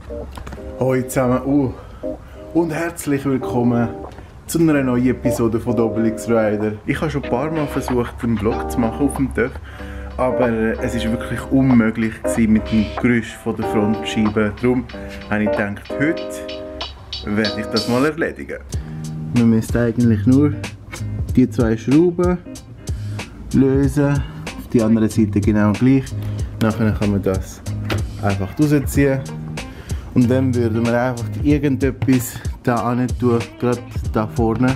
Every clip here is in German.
Hallo zusammen und herzlich willkommen zu einer neuen Episode von Obelix Rider. Ich habe schon ein paar Mal versucht, einen Vlog zu machen auf dem TÜV, aber es war wirklich unmöglich mit dem Geräusch von der Frontscheibe. Darum habe ich gedacht, heute werde ich das mal erledigen. Man müsste eigentlich nur die zwei Schrauben lösen, auf die andere Seite genau gleich. Nachher kann man das einfach rausziehen und dann würden wir einfach irgendetwas da hin tun, gerade da vorne,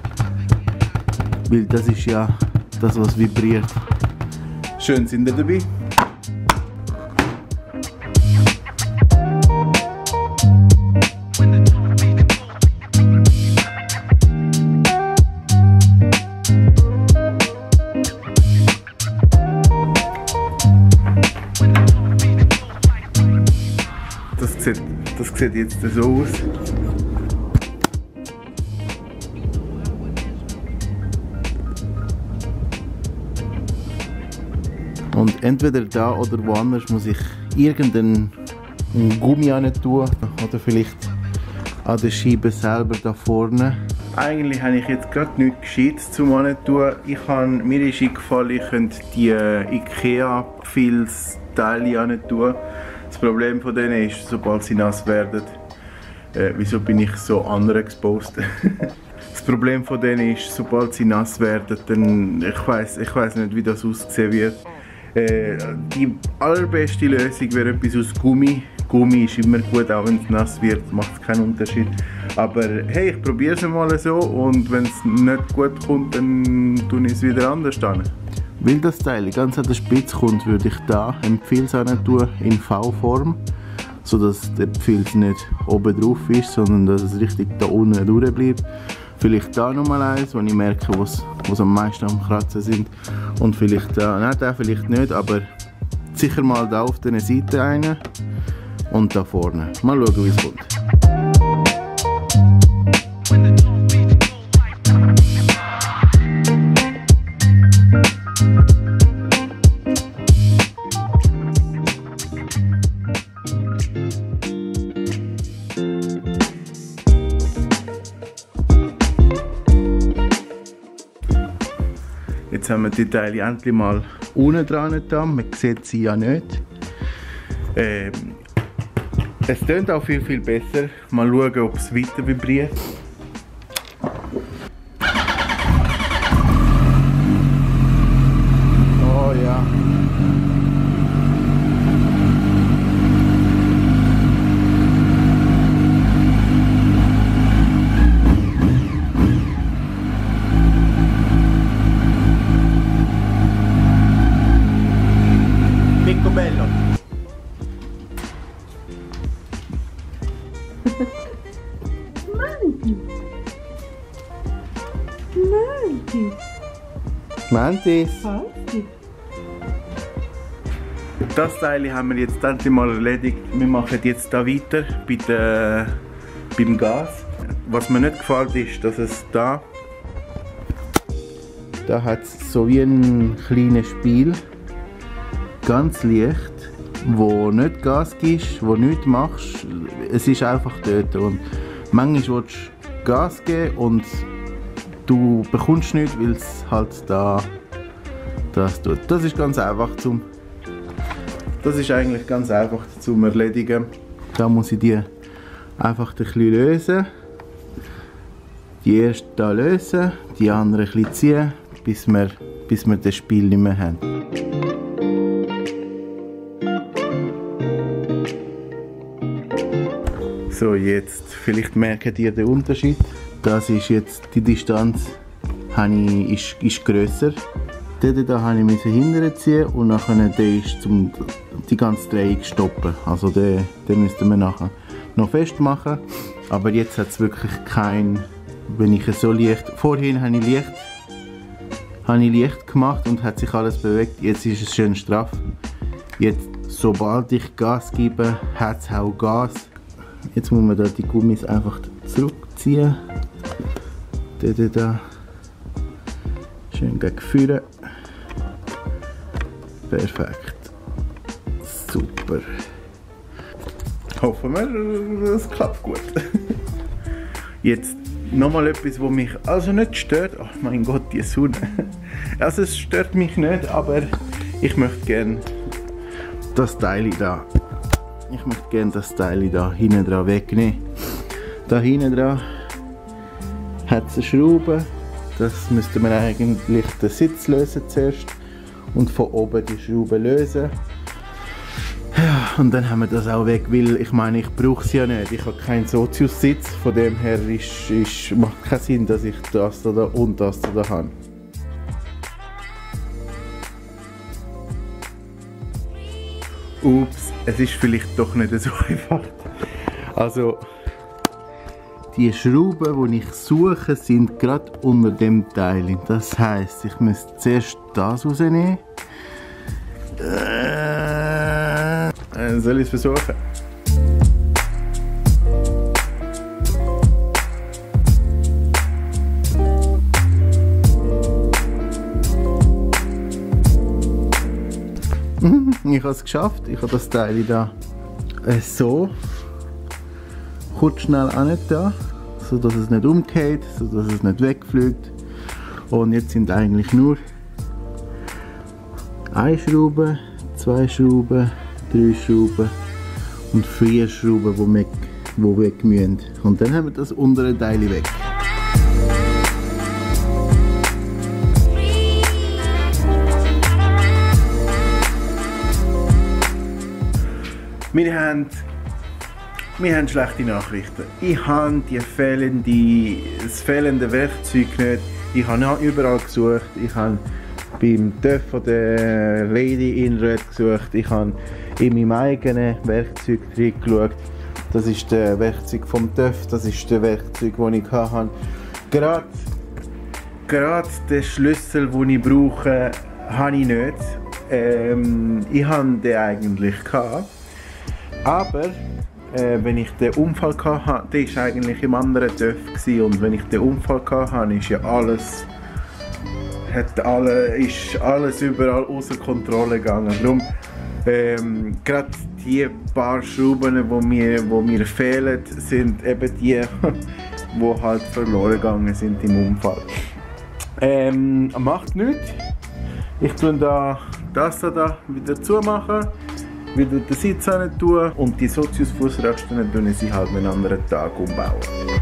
weil das ist ja das, was vibriert. Schön sind ihr dabei. Das sieht jetzt so aus. Und entweder da oder woanders muss ich irgendeinen Gummi hin tun oder vielleicht an der Scheibe selber da vorne. Eigentlich habe ich jetzt gerade nichts Gescheites zum hin tun. Mir ist eingefallen, ich könnte die IKEA-Filzteile hin tun. Das Problem von denen ist, sobald sie nass werden, wieso bin ich so underexposed? Das Problem von denen ist, sobald sie nass werden, dann, ich weiß nicht, wie das aussehen wird. Die allerbeste Lösung wäre etwas aus Gummi. Gummi ist immer gut, auch wenn es nass wird, macht es keinen Unterschied. Aber hey, ich probiere es mal so und wenn es nicht gut kommt, dann tue ich es wieder anders an. Weil das Teil ganz an der Spitze kommt, würde ich da einen Pfilz tun in V-Form, sodass der Pfilz nicht oben drauf ist, sondern dass es richtig da unten durch bleibt. Vielleicht da nochmal eins, wo ich merke, was am meisten am Kratzen sind. Und vielleicht da, nein, da vielleicht nicht, aber sicher mal da auf der Seite eine und da vorne. Mal schauen, wie es kommt. Jetzt haben wir die Teile endlich mal unten dran getan. Man sieht sie ja nicht. Es tönt auch viel besser. Mal schauen, ob es weiter vibriert. Oh ja. Bello. Mantis. Das Teil haben wir jetzt endlich mal erledigt. Wir machen jetzt da weiter beim Gas. Was mir nicht gefällt ist, dass es da hat es so wie ein kleines Spiel. Ganz leicht, wo nicht Gas gibst, wo nichts machst, es ist einfach dort. Und manchmal willst du Gas geben und du bekommst nichts, weil es halt das tut. Das ist ganz einfach das ist eigentlich ganz einfach zum Erledigen. Da muss ich die einfach ein bisschen lösen. Die erste da lösen, die andere ein bisschen ziehen, bis wir das Spiel nicht mehr haben. So, jetzt, vielleicht merkt ihr den Unterschied. Das ist jetzt, die Distanz ist grösser. Den da habe ich hinterher ziehen und nachher den ist die ganze Drehung stoppen. Also den müssten wir nachher noch festmachen. Aber jetzt hat es wirklich wenn ich so leicht, vorhin habe ich leicht gemacht und hat sich alles bewegt. Jetzt ist es schön straff. Jetzt, sobald ich Gas gebe, hat es auch Gas. Jetzt muss man da die Gummis einfach zurückziehen. Da. Schön gegen vorne. Perfekt. Super. hoffen wir, es klappt gut. Jetzt nochmal etwas, was mich also nicht stört. Oh mein Gott, die Sonne. Also es stört mich nicht, aber ich möchte gerne das Teil da. Ich möchte gerne das Teil da hinten dran wegnehmen. Da hinten dran hat es eine Schraube. Das müsste man eigentlich den Sitz lösen zuerst und von oben die Schraube lösen. Ja, und dann haben wir das auch weg, weil ich meine, ich brauche es ja nicht. Ich habe keinen Sozius-Sitz, von dem her macht keinen Sinn, dass ich das da und das da habe. Ups, es ist vielleicht doch nicht so einfach. Also, die Schrauben, die ich suche, sind gerade unter dem Teil. Das heisst, ich müsste zuerst das rausnehmen. Soll ich es versuchen? Ich habe es geschafft. Ich habe das Teil da so kurz schnell an da, so dass es nicht umgeht, so dass es nicht wegfliegt. Und jetzt sind eigentlich nur eine Schraube, 2 Schrauben, 3 Schrauben und 4 Schrauben, die weg müssen. Und dann haben wir das untere Teil weg. Wir haben schlechte Nachrichten. Ich habe das fehlende Werkzeug nicht. Ich habe überall gesucht. Ich habe beim TÜV von der Lady Inred gesucht. Ich habe in meinem eigenen Werkzeug reingeschaut. Das ist das Werkzeug vom TÜV. Das ist das Werkzeug, das ich hatte. Gerade den Schlüssel, den ich brauche, habe ich nicht. Ich hatte den eigentlich gehabt. Aber wenn ich den Unfall hatte, der war eigentlich im anderen TÜV und wenn ich den Unfall hatte, ist ja alles überall außer Kontrolle gegangen. Darum gerade die paar Schrauben, die mir fehlen, sind eben die, die halt verloren gegangen sind im Unfall. Macht nichts. Ich tue das da wieder zumachen. Wieder den Sitz hin tun und die Sozius-Fußrasten tun sie halt einen anderen Tag umbauen.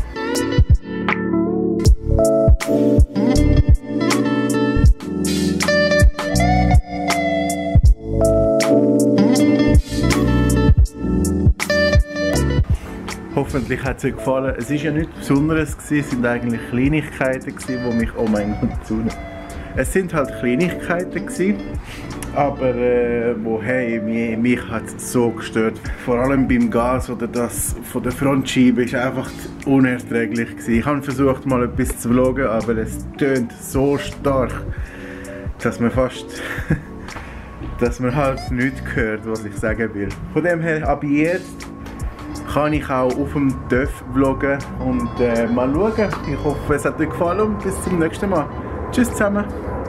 Hoffentlich hat es euch gefallen. Es war ja nichts Besonderes, es sind eigentlich Kleinigkeiten, die mich, oh mein Gott, zu. Es sind halt Kleinigkeiten, aber mich hat es so gestört. Vor allem beim Gas oder das von der Frontscheibe ist einfach unerträglich gewesen. Ich habe versucht mal etwas zu vloggen, aber es tönt so stark, dass man halt nichts hört, was ich sagen will. Von dem her, ab jetzt kann ich auch auf dem TÜV vloggen und mal schauen. Ich hoffe, es hat euch gefallen und bis zum nächsten Mal. Tschüss zusammen.